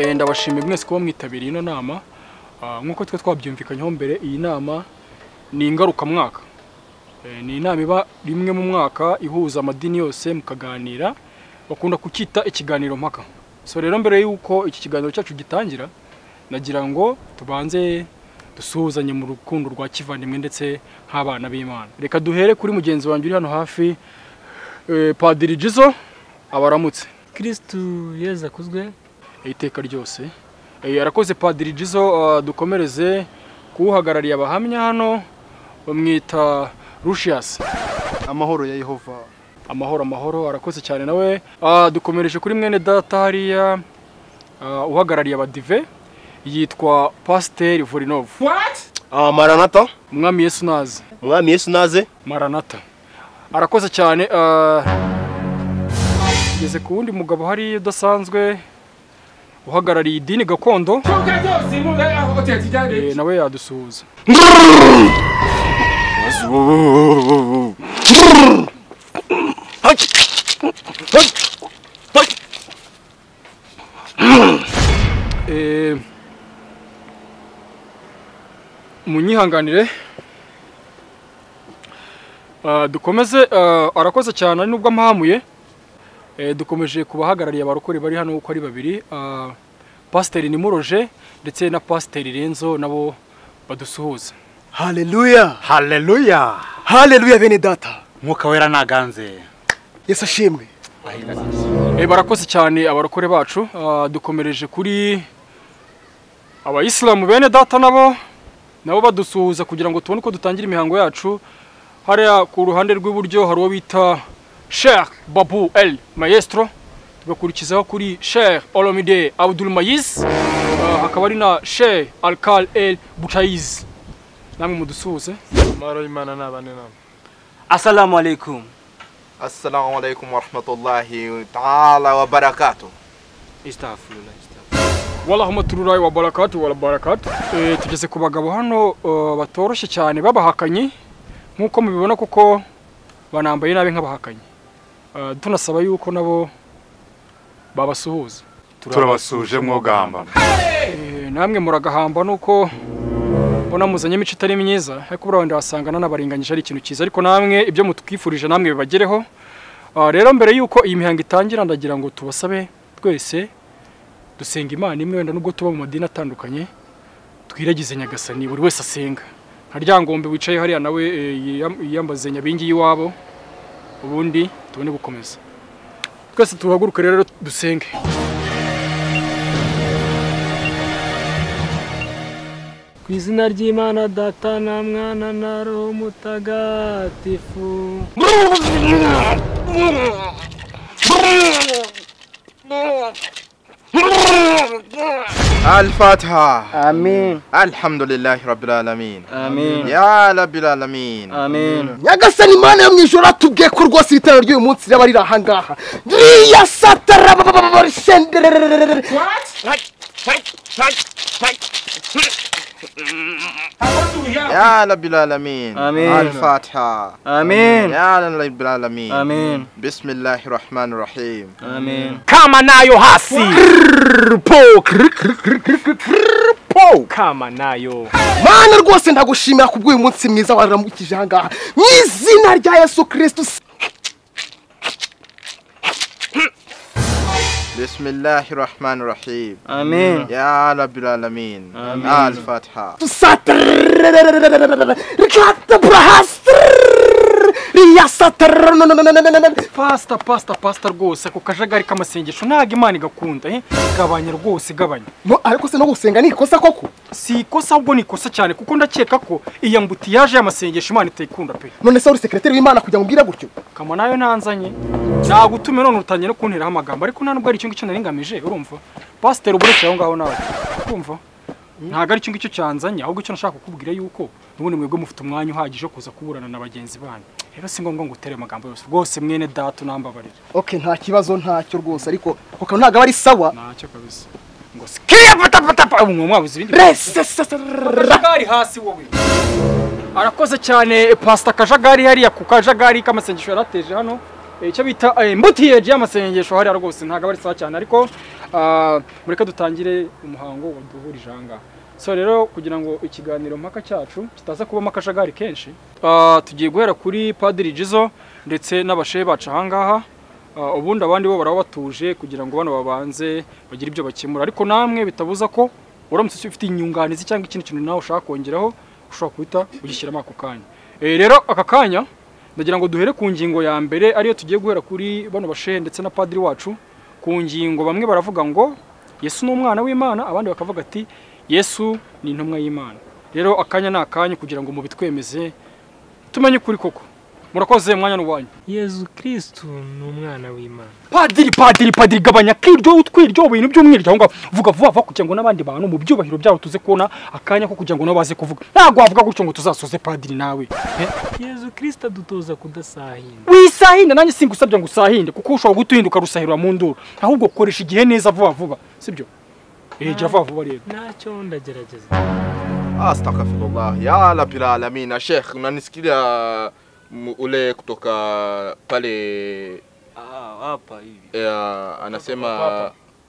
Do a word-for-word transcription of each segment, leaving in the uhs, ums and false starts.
ndabashimiye mwese kuba mwitabiriye ino nama nkuko twe twabyumvikanyeho mbere. Iyi nama ni ingaruka mwaka, ni inama iba rimwe mu mwaka ihuza amadini yose mukaganira, bakunda kukita ikiganiro mpaka. So rero mbere yuko iki kiganiro cyacu gitangira, nagira ngo tubanze dusuhuzanye mu rukundo rwa kivandimwe ndetse nk'abana b'Imana. Reka duhere kuri mugenzi wanjye uri hano hafi, Padiri Jizo, abaramutse. Kristo Yezu akuzwe iteka ryose. Arakoze Padiri Jizo. Dukomereze kuhagarariye abahamya hano, bamwita Lucius. Amahoro ya Yehova. Amahoro amahoro. Arakoze cyane nawe. Dukomereje kuri mwene data hariya uhagarariye abadive, yitwa Pasteur Volinov. What? Ah, Maranatha. Umwami Yesu naze. Umwami Yesu naze. Maranatha. Arakoze cyane. Ngeze ku wundi mugabo hari udasanzwe uhagarariye idini gakondo, nawe yadusuhuza. Eh, munyihanganire dukomeze. Arakoze cyane nubwo amahamuye. Dukomeje kubahagarariye abarokore bari hano uko ari babiri, Pasteur Nimuroje ndetse na Pasteur Renzo, nabo badusuhuza. Haleluya, Haleluya, haleluya bene data. Mwuka wera naganze. Yesu ashimwe. Eh, barakoze cyane abarokore bacu. Dukomereje kuri abayisilamu bene data, nabo nabo badusuhuza kugira ngo tubone uko dutangira imihango yacu. Hariya ku ruhande rw'iburyo hari uwo bita Sheikh Babu El Maestro, tugakurikizaho kuri Sheikh Olomide Abdul Mayiz, hakaba ari na Sheikh Alkal El Butaiz. Namwe mudusuhuze. Maro Imana nabane namwe. Assalamu alaikum. Assalamu alaikum wa rahmatullahi ta'ala wa barakatuh. Astaghfirullah. Wa rahmatullahi wa barakatuh wa barakatuh. Eh, tugeze ku bagabo hano batoroshye cyane babahakanye, nkuko mubibona kuko banambaye nabi nk'abahakanyi. Tunasaba yuko nabo babasuhuza. Turabasuje mwogamba. Eh, namwe muragahamba nuko bona muzanye imico itari myiza, ariko burabandi wasangana n'abaringanyije ari ikintu cyiza, ariko namwe ibyo mutwifurije namwe bibagereho. Rero mbere yuko iyi mihango itangira, ndagira ngo tubasabe twese dusenga Imana imwe, wenda nubwo tuba mu madini atandukanye, twiragize Nyagasani buri wese asenga. Haryangombe wicaye hariya nawe yiyambaze nyabingi yiwabo, ubundi tubone gukomeza. Twese tuhaguruke rero dusenge. Ku izina ry'Imana Data na Mwana na Roho Mutagatifu. Al-Fatiha. Amen. Alhamdulillahi rabbil alamin. Amen. Ya rabbil alamin. Amen. Nyagasani Imana yo mwijoro atubwiye ko rwose itara ry'uyu munsi raba riri aha ngaha. Riya satara babababarishenderere. Ya rabbil alamin. Amen. Al-Fatiha. Amen. Ya rabbil alamin. Amen. Bismillahir rahmanir rahim. Amen. Kama nayo hasi. Po po Kama nayo. Mana rwose ndagushimira kubw'uyu munsi mwiza waramukije aha ngaha. Mu izina rya Yesu Kristo. Bismillahir rahmanir rahim. Amen. Ya rabbil alamin. Amen. Al-Fatiha. Pasta pasta pasta rwose ku kajagari k'amasengesho ntago Imana igakunda. Eh, gabanya rwose gabanya. No ariko se no gusenga ni ikosa koko. Si ikosa ahubwo ni ikosa cyane, kuko ndakeka ko iya mbuti yaje y'amasengesho Imana itayikunda pe. None se uri secretary w'Imana kujya ngubwira gutyo. Kama nayo nanzanye nagutume none utanye no kuntera amagambo, ariko nta nubwo ari cyo ngicyo naringamije, urumva? Pasteur ubureke aho ngaho nawe, urumva? Ntago ari cyo ngicyo cyanzanye, ahubwo icyo nashaka kukubwira yuko nubundi mwebwe mufite umwanya uhagije kuza kuburana na bagenzi banyu. Rero si ngombwa ngo utere amagambo yose. Rwose mwene data nambabarira. Okay, nta kibazo ntacyo rwose, ariko kuko ntago ari sawa. Ntacyo kabisa. Ngo sikiya pata pata pa umwe mwabuze ibindi. Kajagari hasi wowe. Arakoze cyane Pastor Kajagari hariya ku kajagari k'amasengesho yarateje hano. Icyo bita mbuti yeje y'amasengesho hariya rwose ntago ari sawa cyane, ariko Ah, mureka dutangire umuhango waduhurije aha ngaha. So rero kugira ngo ikiganiro mpaka cyacu kitaza kubamo akajagari kenshi, ah, tugiye guhera kuri Padiri Jizo ndetse n'abashehe bacu aha ngaha. Uh, ubundi abandi bo baraba batuje kugira ngo bano babanze bagire ibyo bakemura, ariko namwe bitabuza ko uramutse ufite inyunganizi cyangwa ikindi kintu nawe ushaka kongeraho ushobora kuhita ugishyiramo ako kanya. Eh rero aka kanya ndagira ngo duhere ku ngingo ya mbere ariyo tugiye guhera kuri bano bashehe ndetse na padiri wacu. Ku ngingo bamwe baravuga ngo Yesu ni umwana w'Imana, abandi bakavuga ati Yesu ni intumwa y'Imana. Rero akanya na akanya kugira ngo mubitwemeze tumenye kuri koko. Murakoze mwanya n'uwanyu. Yesu Kristo ni umwana w'Imana. Padiri padiri padiri gabanya kiryo utwiryo bintu by'umwiryo ngo vuga vuba vuba kugira ngo nabandi bantu mu byubahiro byabo tuze kubona akanya ko kugira ngo nabaze kuvuga. Ntago wavuga gutyo ngo tuzasoze padiri nawe. Yesu Kristo dutoza kudasahinda. Wisahinda nanjye singusabye ngo usahinde kuko ushobora gutuhinduka rusahirwa mu nduru. Ahubwo koresha igihe neza vuba vuba, sibyo? Eh jya vuba vuba rero. Ntacyo ndagerageza. Astaghfirullah ya rabbil alamin. Sheikh, unanisikia ule kutoka pale Ah, hapa hivi. eh, anasema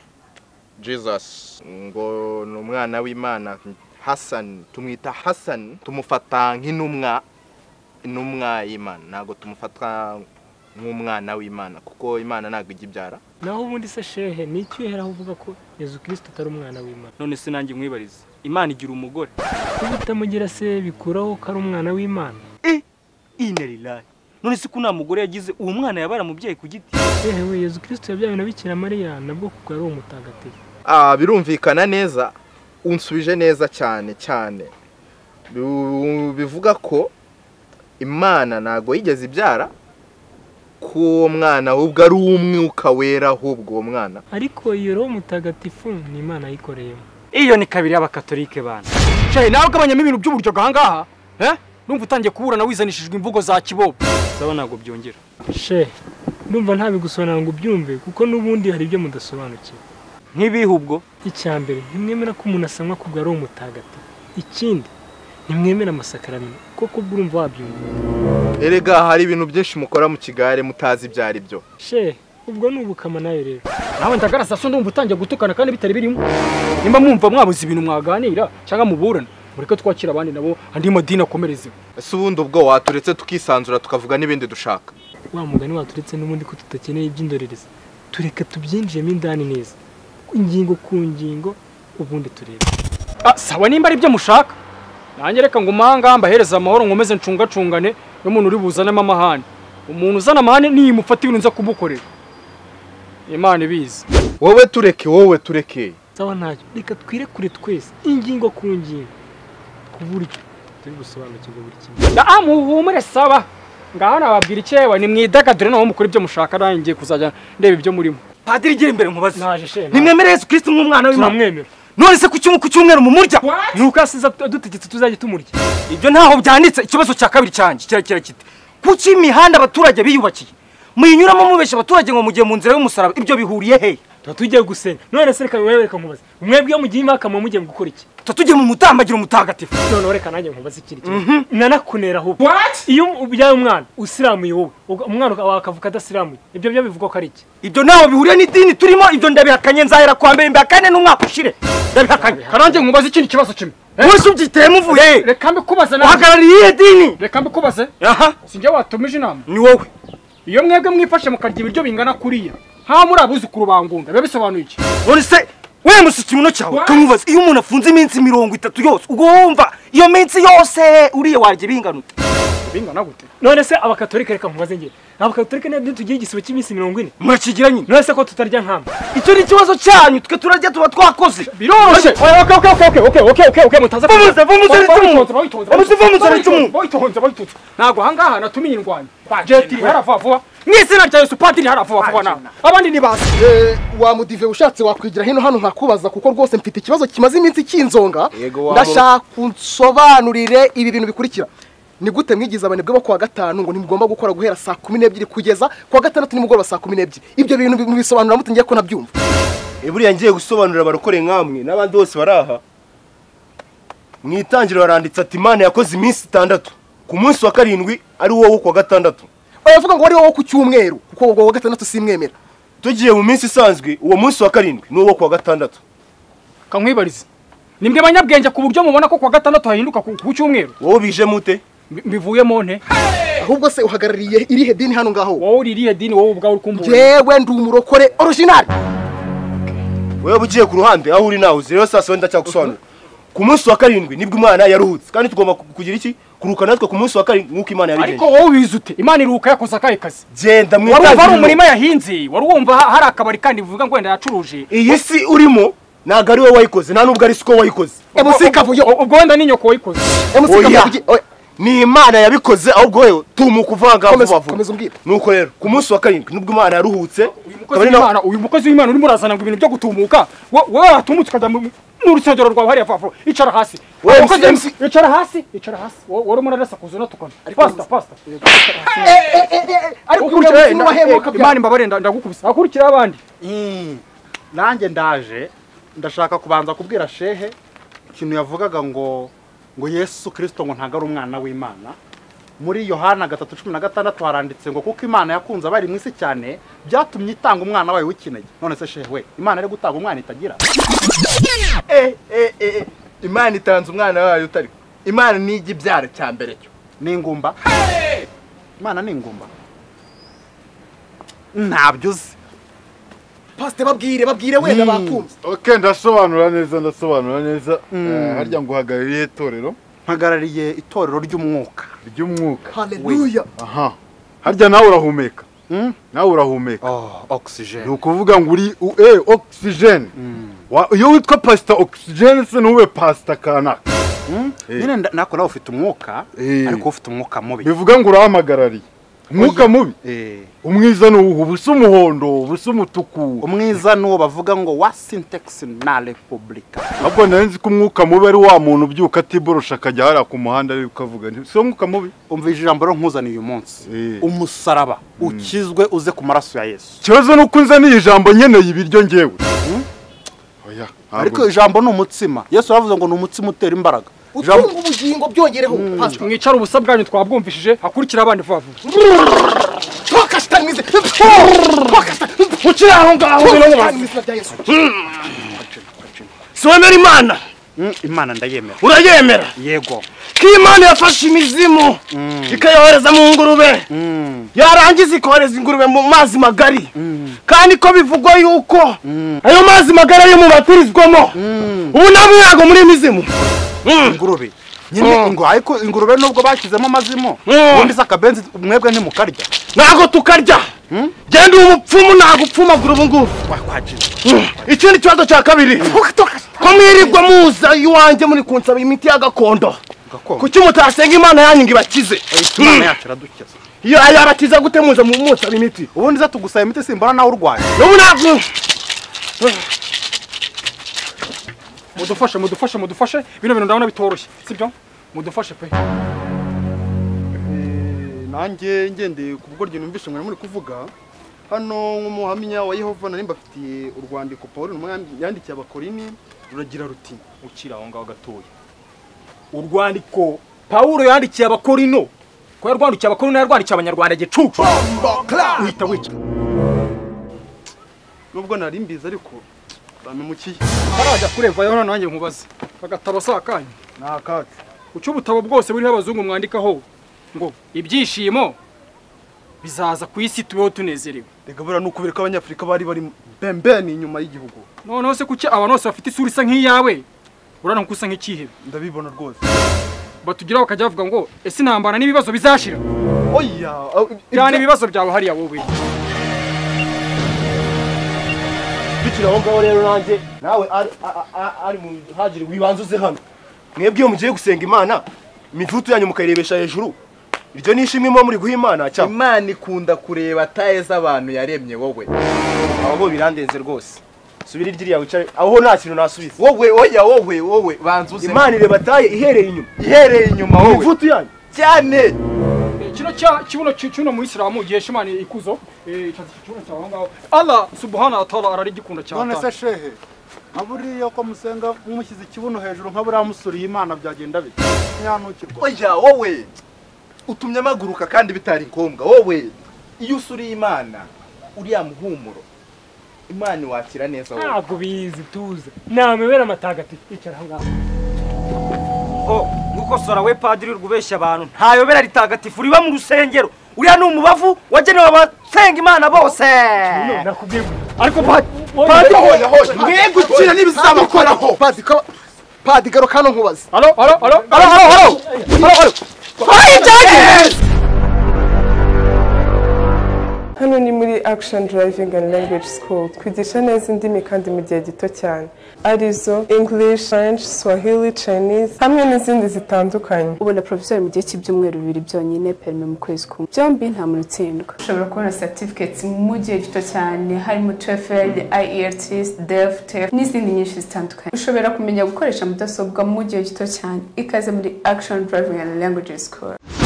Jesus ngo numwana w'Imana. Hassan tumwita Hassan, tumufata nk'intumwa intumwa y'Imana, nago tumufata nk'umwana w'Imana kuko Imana nago igibyara. Naho ubundi se shehe ni icyo uhera uvuga ko Yesu Kristo atari umwana w'Imana. None se nanjye mwibarize. Imana igira umugore. Ubutamugira se bikuraho ko ari umwana w'Imana. Eh, inerilahi. None se kuna mugore yagize uwo mwana yabara mubyeyi ku giti. Yewe Yesu Kristo yabyawe na Bikira Mariya nabwo kuko ari umutagatifu. Ah, birumvikana neza, unsubije neza cyane cyane. Bivuga ko Imana nago yigeze ibyara ko mwana ahubwo ari umwuka wera ahubwo uwo mwana. Ariko iyo roho mutagatifu ni Imana yikoreyemo. Iyo ni kabiri y'abakatolike bana. Cyayi nawe gabanyamo ibintu by'uburyo gahangaha, eh? Numva utangiye kuburana wizanishijwe imvugo za kibobo. Saba nago byongera. She, ndumva ntabigusobanura ngo ubyumve kuko nubundi hari ibyo mudasobanukiwe. Nk'ibihubwo Icyambere ntimwemera ko umuntu asanwa kubwa ari umutagatifu. Ikindi ntimwemera amasakaramentu kuko urumva wabyumva. Erega hari ibintu byinshi mukora mu kigare mutazi byari byo. She, ubwo nubukama nayo rero. Nawe ndagarasa so ndumva utangiye gutukana kandi bitari birimo. Nimba mwumva mwabuze ibintu mwaganira cyangwa muburana, mureke twakira abandi nabo andi madini akomereze. Ese ubundi ubwo waturetse tukisanzura tukavuga n'ibindi dushaka. Wa mugani waturetse n'ubundi ko tutakeneye iby'indorerezi. Tureka tubyinjiyemo indani neza. Ingingo ku ngingo ubundi turebe. Ah, sawa nimba ari byo mushaka. Nanjye reka ngo umanga mbahereza amahoro nkomeze ncunga cungane y'umuntu uri buzanemo amahane. Umuntu uzana amahane ni mufata ibintu nza kumukorera. Imana ibizi. Wowe tureke, wowe tureke. Sawa ntacyo. Reka twirekure twese ingingo ku ngingo. Ku buryo turi gusobanukirwa buri kimwe. Ah, muhumure saba. Ngaho nababwira icyewa ni mwidagadure naho mukora ibyo mushaka nanjye kuzajya ndeba ibyo murimo. Padiri gira imbere nkubaze. Naje she. Nimwemere Yesu Kristo nk'umwana w'Imana. Turamwemera. None se ku cyumu ku cyumweru mu murya. Nuko asiza dutegetse tuzajye tumurya. Ibyo ntaho byanditse. Ikibazo cya kabiri cyanjye kirakira kiti. Kuki imihanda abaturage biyubakiye muyinyuramo mubesha abaturage ngo mugiye mu nzira y'umusaraba, ibyo bihuriye he? Tugiye gusenga. None se reka wewe reka nkubaze. Umwebwe mu gihe imaka mu mugiye gukora iki? Tugiye mu mutambagiro mutagatifu. None reka nanjye nkubaze ikiri kimwe. Nanakunera ahubwo. Iyo ubyaye umwana usiramuye wowe, umwana wakavuka adasiramuye. Ibyo byo bivuga ko ari iki? Ibyo naho bihuriye n'idini turimo, ibyo ndabihakanye nzahera kwa mbere mbakane n'umwaka ushire. Ndabihakanye. Karange nkubaze ikindi kibazo kimwe. Wese ubyiteye muvuye. Reka mbikubaze nawe. Uhagarariye dini. Reka mbikubaze. Aha. Sinjye watumije inama. Ni wowe. Iyo mwebwe mwifashe mukarya ibiryo bingana kuriya. Ha muri abuzukuru bangunga. Biba bisobanuye iki? None se we musiki muno cyawe tumubaze iyo umuntu afunze iminsi mirongo itatu yose ubwo wumva iyo minsi yose uriye warye binganute. Bingana gute? None se abakatolika reka nkubaze ngiye. Abakatolika ne tugiye igisibo cy'iminsi mirongo ine. Murakigira nyine. None se ko tutarya nkamba. Icyo ni ikibazo cyanyu twe turarya tuba twakoze. Biroroshye. Okay okay okay okay okay okay okay mutaza. Vumuze vumuze icumu. Vumuze vumuze icumu. Boyitonze boyitonze. Nago hangaha natumiye indwanyi. Jetiri harafa vuba. Mwizina rya Yesu Padiri harafa vuba na. Abandi ni basi. Eh, wa mudive ushatse wakwigira hino hano nkakubaza kuko rwose mfite ikibazo kimaze iminsi kinzonga. Ndashaka kunsobanurire ibi bintu bikurikira. Ni gute mwigiza abane bwo kwa gatanu ngo ntimugomba gukora guhera saa kumi n'ebyiri kugeza kwa gatandatu nimugoroba saa kumi n'ebyiri. Ibyo bintu bisobanura mute ngiye ko nabyumva. Eburiya ngiye gusobanurira abarokore nkamwe n'abandi bose baraha. Mwitangiro baranditse ati Imana yakoze iminsi itandatu. Ku munsi wa karindwi ari wowe kwa gatandatu. Bavuga ngo wari wowe ku cyumweru kuko wowe wa gatandatu simwemera. tugiye mu minsi isanzwe uwo munsi wa karindwi n'uwo kuwa gatandatu. Kankwibarize. Nimbwe banyabwenge ku buryo mubona ko kuwa gatandatu hahinduka ku cyumweru. Wowe bije mute? Mbivuye mu nte. Ahubwo se uhagarariye irihe dini hano ngaho? Wowe uri irihe dini wowe ubwawe uri kumbura? Yewe ndi umurokore original. Wewe bugiye ku ruhande aho uri nawe rero sasa wenda cyagusobanura. Ku munsi wa karindwi nibwo Imana yaruhutse kandi tugomba kugira iki? Kuruka natwe ku munsi wa karindwi nkuko Imana yabigenje. Ariko wowe wizute Imana iruka yakoze akaye kazi. Genda mwitaje. Wari umva umurima yahinze, wari umva hari akabari kandi bivuga ngo wenda yacuruje. Iyi si urimo naga ari wowe wayikoze nta nubwo ari siko wayikoze. Emusika vuyo ubwo wenda ni nyoko wayikoze. Emusika vuyo ni Imana yabikoze ahubwo wewe tumukuvanga vuba vuba. Komeza umbwira. Nuko rero ku munsi wa karindwi nibwo Imana yaruhutse. Imana uyu mukozi w'Imana urimo urazana ngo ibintu byo gutumuka. Wowe watumutse ukajya mu n'urusengero rwawe hariya vavu. Icara hasi. Icara hasi. Icara hasi. Wari umuntu arasa kuzuna tukona. Pasta pasta. Eh eh eh ariko umuntu wahemuka Imana imbabare ndagukubisa. Akurikira abandi. Nanjye ndaje ndashaka kubanza kubwira shehe ikintu yavugaga ngo ngo Yesu Kristo ngo ntago ari umwana w'Imana. Muri Yohana gatatu cumi na gatandatu haranditse ngo kuko Imana yakunze abari mu isi cyane byatumye itanga umwana wayo w'ikinege. None se shehe we Imana ari gutanga umwana itagira? Eh eh eh Imana itanze umwana wayo utari. Imana ni igibyara cya mbere cyo. Ni ingumba. Imana ni ingumba. Ntabyo uzi. Pastor babwire babwire wenda bakumva. Okay, ndasobanura neza ndasobanura neza. Harya ngo uhagarariye itorero. Mpagarariye itorero ry'umwuka. Ry'umwuka. Haleluya. Aha. Harya nawe urahumeka. Nawe urahumeka. Oh, oxygen. Ni ukuvuga ngo uri eh oxygen. Iyo witwa Pastor Oxygen se nube Pastor kanaka. Nyine nako nawe ufite umwuka ariko ufite umwuka mubi. Bivuga ngo urahamagarariye. Umwuka mubi. Eh. Umwiza n'ubu busa umuhondo, busa umutuku. Umwiza n'uwo bavuga ngo wa syntax na republika. Ahubwo nanzi ko umwuka mubi ari wa muntu ubyuka atiborosha akajya hara ku muhanda ari ukavuga nti so umwuka mubi. Umva ijambo ro nkuzaniye uyu munsi. Umusaraba ukizwe uze ku maraso ya Yesu. Kibazo nuko nzaniye ijambo nyeneye ibiryo ngewe. Oya. Ariko ijambo ni umutsima. Yesu yavuze ngo ni umutsima utera imbaraga. Utunga ubugingo byongereho Pastor. Mwicara ubusabwa bwanyu twabwumvishije hakurikira abandi vavu. Toka stanize. Ukira aho ngaho Soemera Imana. Imana ndayemera. Urayemera? Yego. Ko Imana yafashe imizimu ikayohereza mu ngurube. Yarangiza ikohereza ingurube mu mazi magari. Kandi ko bivugwa yuko ayo mazi magari yo mu batirizwamo. Ubu namwago muri imizimu. Ingurube. Nyine ingo ariko ingurube nubwo bakizemo amazimo. Ubundi sakabenzi mwebwe ntimukarya. Nago tukarya. Genda umupfumu nagupfumagura ubu ngubu. Ikindi kibazo cya kabiri. Ko mwirirwa muza iwanjye muri kunsaba imiti ya gakondo. Kuki mutasenga Imana yanyu ngo ibakize? Imana yacu iradukiza. Ya yabakiza gute muza mu musaba imiti? Ubundi za tugusaba imiti simbona nawe urwaye. N'ubu ntabwo. Mudufashe mudufashe mudufashe bino bintu ndabona bitoroshye sibyo? Mudufashe pe. Nanjye ngendeye ku bwo ryo numvishe mwe muri kuvuga hano nk'umuhamya wa Yehova nari mbafitiye urwandiko Paulo yandikiye abakorini ruragira ruti ukira aho ngaho gatoya. Urwandiko Paulo yandikiye abakorino ko yarwandikiye abakorino yarwandikiye abanyarwanda gicucu. Uhita wica. Nubwo nari mbiza ariko bamemukiye. Barajya kureva yo nanjye nkubaze. Bagatabo sakanye. Nakatse. Ucyo butabo bwose buri abazungu mwandikaho ngo ibyishimo bizaza ku isi tubeho tunezerewe. Rega bura nukubera ko abanyafrika bari bari bembeni inyuma y'igihugu. None se kuki abantu bose bafite isura isa nk'iyawe urana nkusa nk'ikihebe. Ndabibona rwose. Batugira bakajya bavuga ngo ese intambara n'ibibazo bizashira. Oya, cyane ibibazo byawe hariya wowe. Bikira aho ngaho rero nanjye nawe ari ari mu hajiri wibanzuze hano. Mwebwe iyo mugiye gusenga Imana imivuto yanyu mukayirebesha hejuru. Iryo nishimwe mo muri guha Imana cya. Imana ikunda kureba taye z'abantu yaremye wowe. Aho birandenze rwose. Subira iryo yawe cyane. Aho nta kintu nasubiza. Wowe oya wowe wowe banzuze. Imana ireba taye ihereye inyuma. Ihereye inyuma wowe. Imivuto yanyu cyane. Kino cya kibuno cy'uno mu Islamu gihe Imana ikuzo eh kibuno cyaho ngaho. Allah subhanahu wa ta'ala ararigikunda cyane. None se shehe aburiyo ko musenga mumushyize ikibuno hejuru nkabura musuriye Imana byagenda bite? Nyanukirwa. Oya wowe utumye amaguruka kandi bitari ngombwa wowe iyo usuriye Imana uriya muhumuro imana wakira neza wowe ntabwo bizi tuza namebera amatagatifu icara aho ngaho oh gukosora we padiri urubeshya abantu ntayobera ritagatifu riba mu rusengero uriya ni umubavu wagenewe abasenga imana bose nakubwiye ariko padiri hoya hoya mwego ukira n'ibizabakoraho padiri ko padiri garo kano nkubaza alo alo alo alo alo alo alo hano ni muri Action Driving and Language School twigisha neza indimi kandi mu gihe gito cyane arizo English, French, Swahili, Chinese hamwe n'izindi zitandukanye. Ubona professor mu gihe cy'ibyumweru bibiri byonyine permis mu kwezi kumwe byombi nta murutsindwa. Ushobora kubona certificates mu gihe gito cyane harimo TOEFL, I E L T S, D E F, T E F n'izindi nyinshi zitandukanye. Ushobora kumenya gukoresha mudasobwa mu gihe gito cyane ikaze muri Action Driving and Language School.